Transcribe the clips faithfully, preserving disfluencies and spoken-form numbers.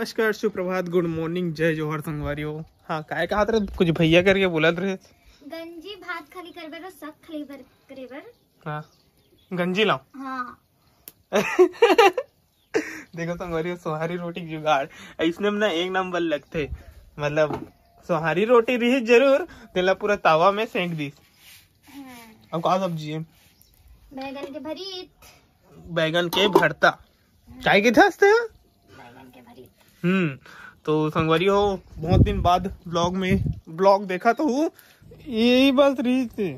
नमस्कार, सुप्रभात, good morning, जय जोहर संगवारियों। हाँ काय कहा था कुछ भैया करके बोला रहे गंजी भात खाली करबर और सब खाली बर करेबर। हाँ गंजी लाओ। हाँ देखो संगवारियों, सोहारी रोटी जुगाड़ इसने ना एक नंबर लगते, मतलब सोहारी रोटी रही जरूर तेला पूरा तावा में सेंक दी। अब कहा सब्जी है? बैगन के भरीत। बैगन के भरता काय के थे बैगन के भरीत। हम्म तो संगवारी हो, बहुत दिन बाद ब्लॉग में ब्लॉग देखा तो हूँ, यही बात रही थी।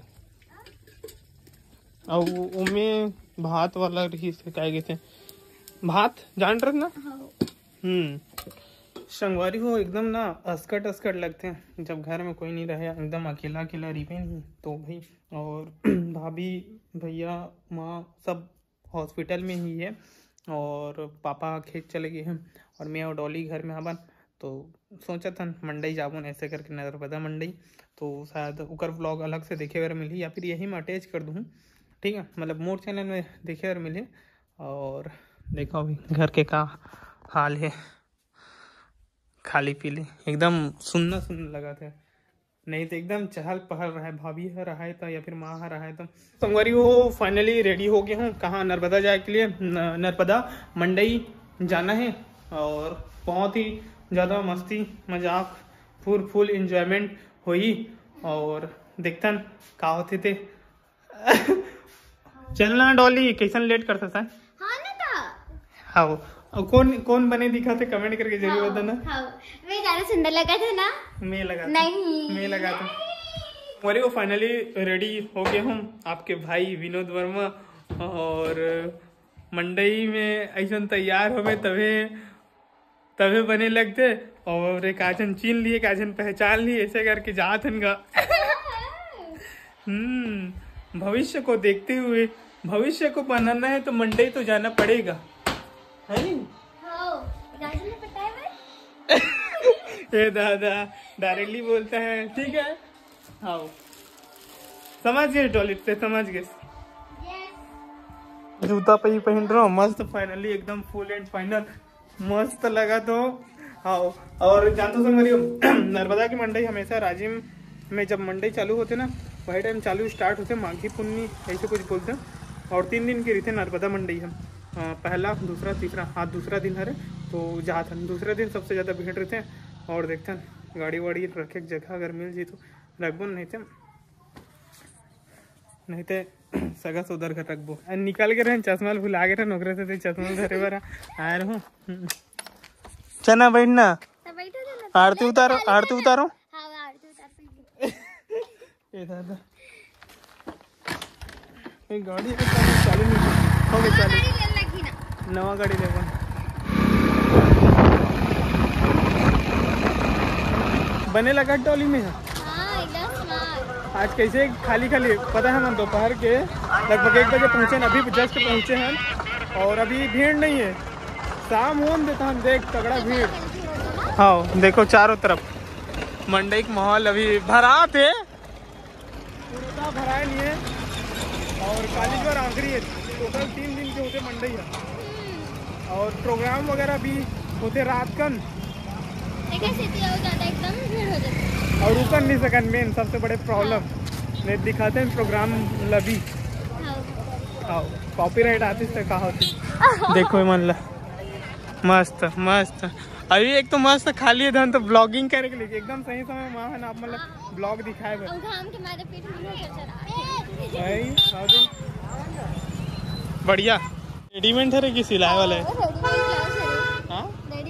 और उमें भात वाला रही थे, क्या कहते भात जान रहे ना। हम्म संगवारी हो एकदम ना अस्कट अस्कट लगते हैं जब घर में कोई नहीं रहे, एकदम अकेला अकेला रिवे नहीं तो भाई। और भाभी भैया माँ सब हॉस्पिटल में ही है और पापा खेत चले गए हैं और मैं और डॉली घर में हवन। तो सोचा था मंडई जाबुन ऐसे करके नर्मदा मंडई, तो शायद उकर व्लॉग अलग से देखे हुए मिली या फिर यही में अटैच कर दूँ, ठीक है, मतलब मोर चैनल में देखे हुए मिले। और देखो अभी घर के का हाल है, खाली पीली एकदम सुनना सुनना लगा था, नहीं तो एकदम चहल पहल रहा है। भाभी है रहा है तो या फिर माँ है रहा है तो संगवारी हो फाइनली रेडी हो गया हूँ। कहाँ? नर्मदा जाए के लिए, नर्मदा मंडई जाना है और बहुत ही ज़्यादा मस्ती मजाक फुल फुल इंजॉयमेंट हुई और देखता का होते थे। चलना डॉली, कैसन लेट कर सकता है? हाँ ना था। हाँ और कौन कौन बने दिखा थे कमेंट करके जरूर बताना। हाँ मैं ज्यादा सुंदर लगा था ना? मैं लगा नहीं मैं लगा था। और वो फाइनली रेडी हो गए हम, आपके भाई विनोद वर्मा, और मंडई में ऐसा तैयार हो गए तभी तभी बने लगते और एक आजन चीन लिए एक आजन पहचान लिए, ऐसे करके जात हन गा। हम्म भविष्य को देखते हुए भविष्य को बनाना है तो मंडई तो जाना पड़ेगा, है नी? ए दादा डायरेक्टली बोलता है, ठीक है। हाँ समझ गए डॉली से, समझ गए। जूता पे ही पहन रहा हूँ मस्त, फाइनली एकदम फुल एंड फाइनल मस्त लगा। तो हाँ और जानते हो संगवारी, नर्मदा की मंडई हमेशा राजिम में जब मंडई चालू होते ना वही टाइम चालू स्टार्ट होते माघी पुन्नी ऐसे कुछ बोलते हैं, और तीन दिन की रहते नर्मदा मंडई हम। पहला दूसरा तीसरा, हाँ दूसरा दिन है तो जहाँ था दूसरे दिन सबसे ज़्यादा भीड़ रहते हैं। और देखते हैं गाड़ी वाड़ी रखे जगह अगर मिल जाए तो रखबो, नहीं थे नहीं थे सगा से उधर घर रखबो। निकल के रहे चश्मा भुला गए थे नौकरी से, चश्मा धरे बार आए रहो। चना बैठना, आरती उतारो आरती उतारो। ए दादा एक गाड़ी चालू नहीं हो गई, चालू नवा गाड़ी ले बने लगा टोली में। आज कैसे खाली खाली पता है ना, दोपहर के लगभग एक बजे पहुंचे हैं, अभी जस्ट पहुंचे हैं और अभी भीड़ नहीं है। शाम होने देता हम देख तगड़ा भीड़। हाँ देखो चारों तरफ मंडई का माहौल अभी भरा थे, पूरा भरा नहीं है और कालीश्वर आखिरी है। टोटल तीन दिन के होते मंडई है और प्रोग्राम वगैरह भी होते रात कन और ऊपर नहीं सकन। मेन सबसे बड़े प्रॉब्लम नहीं दिखाते हैं प्रोग्राम लबी कॉपीराइट आर्टिस्ट कहा होती। देखो मन ला मस्त मस्त, अभी एक तो मस्त खाली है धन तो ब्लॉगिंग करे के लिए एकदम सही समय वहाँ है ना, आप मतलब ब्लॉग दिखाए बढ़िया। रेडीमेड है कि सिलाए वाला है? हाँ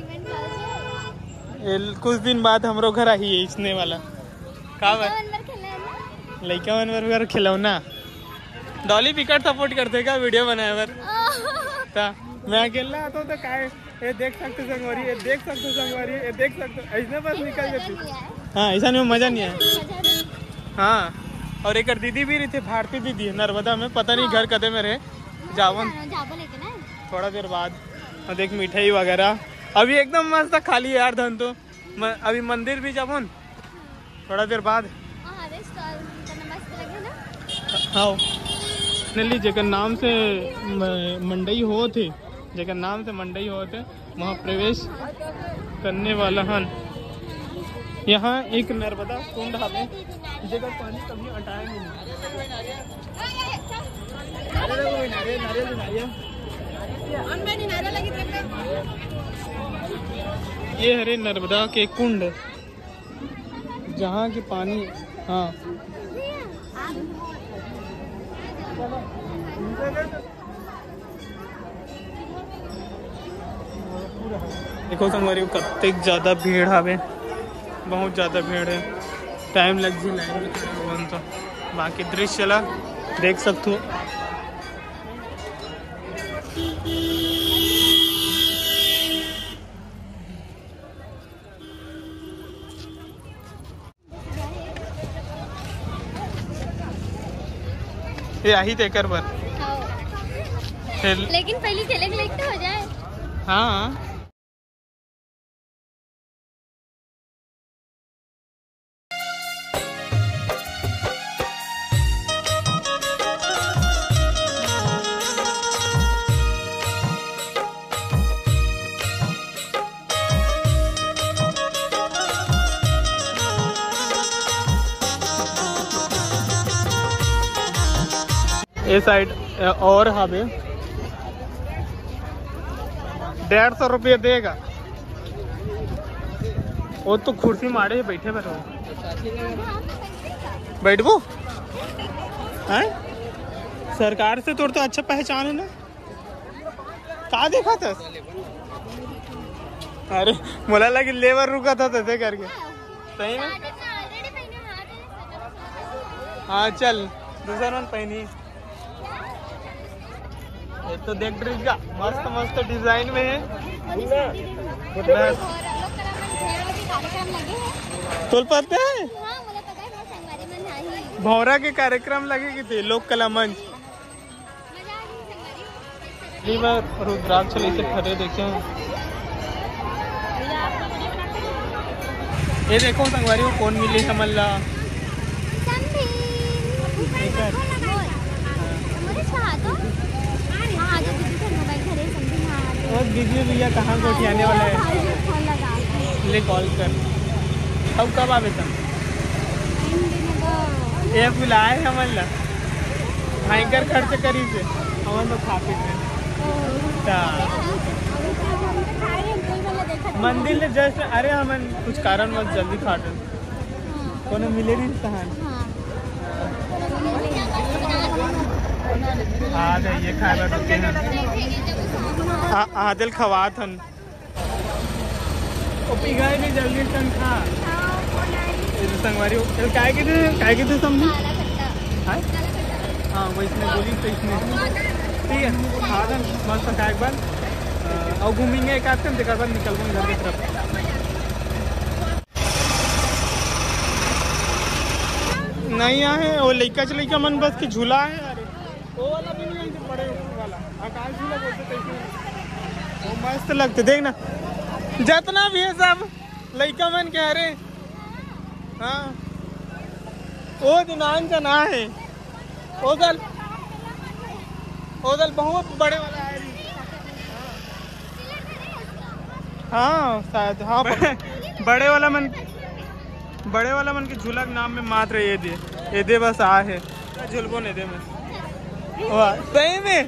कुछ दिन बाद हमरो घर आई है इसने वाला का लड़का मन बर खिलौना। डॉली पिकट सपोर्ट करते का वीडियो बनाए बर मैं अकेला आता हूँ तो का ये देख सकते संगवारी, ये देख सकते संगवारी, ये देख सकते ऐसे बस निकल जाती। हाँ ऐसा में मजा नहीं है। हाँ और एक दीदी भी रही थी, भारती दीदी नर्मदा में, पता नहीं घर कदे में रहे जावन थोड़ा देर बाद। और देख मिठाई वगैरह अभी एकदम मस्त खाली है यार धन। तो अभी मंदिर भी जावन थोड़ा देर बाद। हाँ फाइनली जेकर नाम से मंडई हो थे, जेकर नाम से मंडई हो थे वहाँ प्रवेश करने वाला हन। यहाँ एक नर्मदा कुंड हमें जगह पानी कभी हटाया नहीं। ये हरे नर्मदा के कुंड जहाँ के पानी। हाँ देखो संगवारी कत्ते ज्यादा भीड़ हवे, बहुत ज्यादा भीड़ है। टाइम लग जी लाइन में खड़े हुए तो बाकी दृश्य चला देख सकते हो। ये आही तेकर पर लेकिन पहले खेले के तो हो जाए। हाँ ये साइड और हवे डेढ़ सौ रुपये देगा। वो तो कुर्सी मारे बैठे बैठो बैठबो हैं। सरकार से तो, तो अच्छा पहचान है ना। कहाँ देखा था? अरे मोला लगे लेबर रुका था तैसे करके सही में। हाँ चल दूसरा मन पहनी। ये तो देख ड्रेस का मस्त मस्त डिजाइन में है। तोल पता है भौरा के कार्यक्रम लगे थे लोक कला मंच। रुद्राक्ष से खड़े देखे ये देखो संगवारी को कौन मिली समल्ला। और दीजिए भैया कहाँ कोठी आने वाला है ले कॉल कर। अब कब आवे तुम? ये बुलाए हमन ला भयंकर खर्च करी से हमन तो खा पी में मंदिर ले जस्ट। अरे हमन कुछ कारण बस जल्दी खाटन कोनो मिले नहीं तहन। हाँ ये खाए रुके हैं आदिल खवात हन ओ पिघाए भी जल्दी संग खा। ये तो संगवारी चल काय के थे काय के थे समझी। हाँ हाँ वो इसने बोली तो इसने ठीक है खा दन मस्त खा एक बार और घूमेंगे एक आध घंटे बाद निकल गए घर की तरफ। नहीं आए वो लइका से लइका मन बस की झूला है। अरे वो वाला भी नहीं है बड़े वाला आकाश झूला बोलते थे वो मस्त लगते देख ना जितना भी है सब लइका मन के। अरे हाँ वो दिनान जना है ओदल ओदल बहुत बड़े वाला है। हाँ शायद हाँ बड़े वाला मन बड़े वाला मन के झूला के नाम में मात्र ये दे ये दे बस आ है झुलबो नहीं दे में सही में।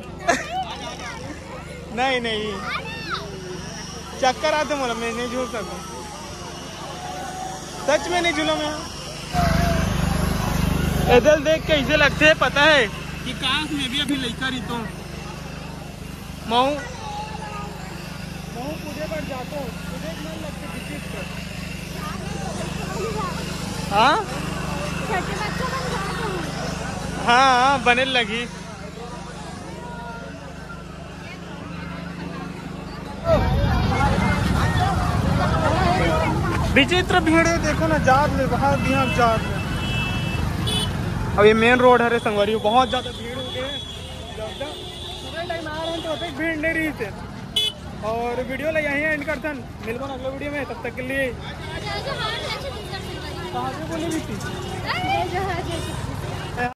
नहीं नहीं चक्कर आते मोला मैं नहीं झूल सकूं सच में नहीं झूला मैं। इधर देख के ऐसे लगते है पता है कि काश मैं भी अभी लड़का रही तो मऊ मऊ पूजे पर जाता हूँ मन लगते विचित्र। हाँ हाँ बने लगी। विचित्र भीड़ है देखो ना जात में बाहर बिहार जात में। अब ये मेन रोड है रे संगवारी बहुत ज्यादा भीड़ हो गई है। सुबह टाइम आ रहे हैं तो भीड़ नहीं रही थे। और वीडियो ला यहीं एंड करते हैं मिलबो अगले वीडियो में तब तक के लिए। कहाँ से बोली थी?